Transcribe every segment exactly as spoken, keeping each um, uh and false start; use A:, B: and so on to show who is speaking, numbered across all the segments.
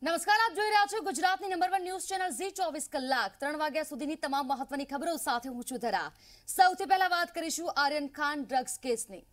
A: નમસ્કાર, આપ જોઈ રહ્યા છો ગુજરાતની number one news channel Zee ચોવીસ કલાક ત્રણ વાગ્યા સુધીની તમામ મહત્વની ખબરો સાથે હું છું ધરા। સૌથી પહેલા વાત કરીશું આર્યન ખાન ડ્રગ્સ કેસની।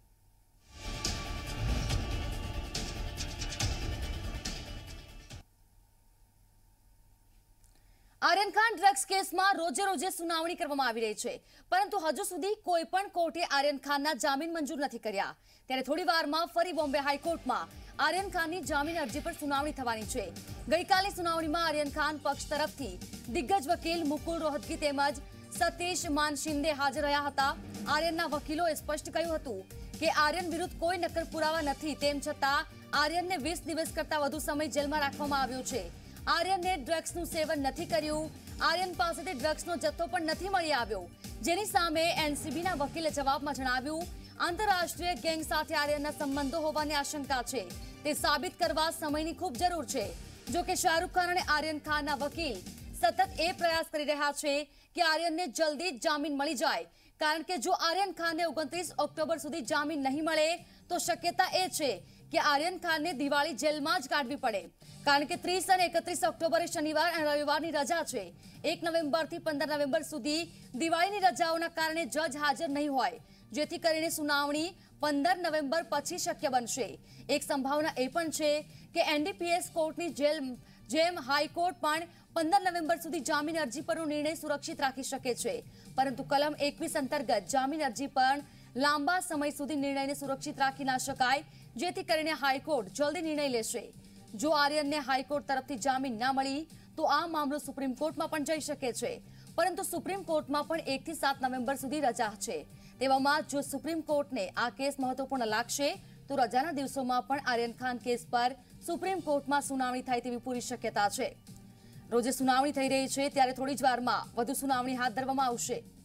A: આર્યન ખાન ડ્રગ્સ કેસમાં રોજે રોજે સુનાવણી કરવામાં આવી રહી છે, પરંતુ હજુ સુધી કોઈ પણ કોર્ટે આર્યન ખાનના જામીન મંજૂર નથી કર્યા। ત્યારે થોડી વારમાં ફરી બોમ્બે હાઈકોર્ટમાં આર્યન ખાનની જામીન અરજી પર સુનાવણી થવાની છે। ગઈકાલની સુનાવણીમાં આર્યન ખાન પક્ષ તરફથી દિગ્ગજ વકીલ મુકુલ રોહતગી તેમજ સતીશ માન શિંદે હાજર રહ્યા હતા। આર્યનના વકીલોએ સ્પષ્ટ કહ્યું હતું કે આર્યન વિરુદ્ધ કોઈ નક્કર પુરાવા નથી, તેમ છતાં આર્યનને વીસ દિવસ કરતાં વધુ સમય જેલમાં રાખવામાં આવ્યો છે। આર્યને ડ્રગ્સનું સેવન નથી કર્યું, આર્યન પાસેથી ડ્રગ્સનો જથ્થો પણ નથી મળી આવ્યો, જેની સામે એનસીબીના વકીલે જવાબમાં જણાવ્યું આંતરરાષ્ટ્રીય ગેંગ સાથે આર્યનના સંબંધો હોવાની આશંકા છે, તે સાબિત કરવા સમયની ખૂબ જરૂર છે। જો કે શાહરૂખ ખાન અને આર્યન ખાનના વકીલ સતત એ પ્રયાસ કરી રહ્યા છે કે આર્યનને જલ્દી જ જામીન મળી જાય, કારણ કે જો આર્યન ખાનને ઓગણત્રીસ ઓક્ટોબર સુધી જામીન નહીં મળે તો શક્યતા એ છે કે આર્યન ખાનને દિવાળી જેલમાં જ કાઢવી પડે, કારણ કે ત્રીસ અને એકત્રીસ ઓક્ટોબરે શનિવાર અને રવિવારની રજા છે। એક નવેમ્બરથી પંદર નવેમ્બર સુધી દિવાળીની રજાઓના કારણે જજ હાજર નહીં હોય, જેથી કરીને સુનાવણી પંદર નવેમ્બર પછી શક્ય બનશે। એક સંભાવના એ પણ છે કે એનડીપીએસ કોર્ટની જેલ જેમ હાઈકોર્ટ પણ પંદર નવેમ્બર સુધી જામીન અરજી પરનો નિર્ણય સુરક્ષિત રાખી શકે છે, પરંતુ કલમ એકવીસ અંતર્ગત જામીન અરજી પર લાંબા સમય સુધી નિર્ણયને સુરક્ષિત રાખી ના શકાય, જેથી કરીને હાઈકોર્ટ જલ્દી નિર્ણય લેશે। જો આર્યનને હાઈકોર્ટ તરફથી જામીન ના મળી તો આ મામલો સુપ્રીમ કોર્ટમાં પણ જઈ શકે છે, પરંતુ સુપ્રીમ કોર્ટમાં પણ એક થી સાત નવેમ્બર સુધી રજા છે। તેવામાં જો સુપ્રીમ કોર્ટને આ કેસ મહત્વપૂર્ણ લાગશે તો રજાના દિવસોમાં પણ આર્યન ખાન કેસ પર સુપ્રીમ કોર્ટમાં સુનાવણી થાય તેવી પૂરી શક્યતા છે। રોજે સુનાવણી થઈ રહી છે, ત્યારે થોડી જ વારમાં વધુ સુનાવણી હાથ ધરવામાં આવશે।